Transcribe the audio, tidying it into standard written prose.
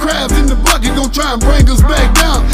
crabs in the bucket gon' try and bring us back down.